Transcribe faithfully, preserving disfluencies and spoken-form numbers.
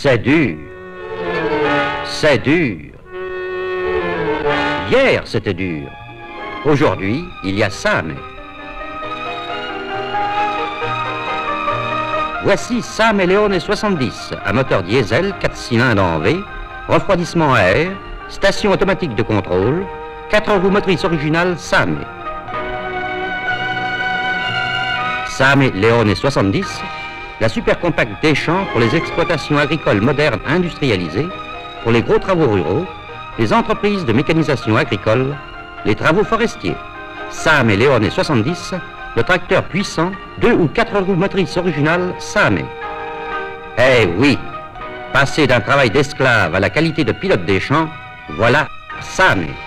C'est dur. C'est dur. Hier, c'était dur. Aujourd'hui, il y a Same. Voici Same Leone soixante-dix, un moteur diesel, quatre cylindres en V, refroidissement à air, station automatique de contrôle, quatre roues motrices originales Same. Same Leone soixante-dix, la super compacte des champs pour les exploitations agricoles modernes industrialisées, pour les gros travaux ruraux, les entreprises de mécanisation agricole, les travaux forestiers. Same Leone soixante-dix, le tracteur puissant, deux ou quatre roues motrices originales Same. Eh oui, passer d'un travail d'esclave à la qualité de pilote des champs, voilà Same.